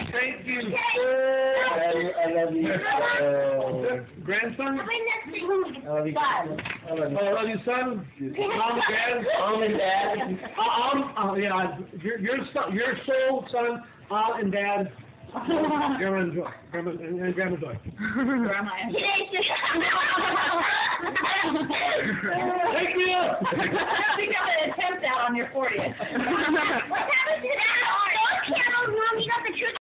Thank you. I love you. Grandson? I love you. I love you, son. Mom and dad. Mom and dad. Yeah, your son, your soul, son, and dad. Grandma and Joy. Grandma and Grandma Joy. Grandma and Take me up. I think I'm going to attempt that on your 40th. What happened to that? Those candles, Mom, you got the truth.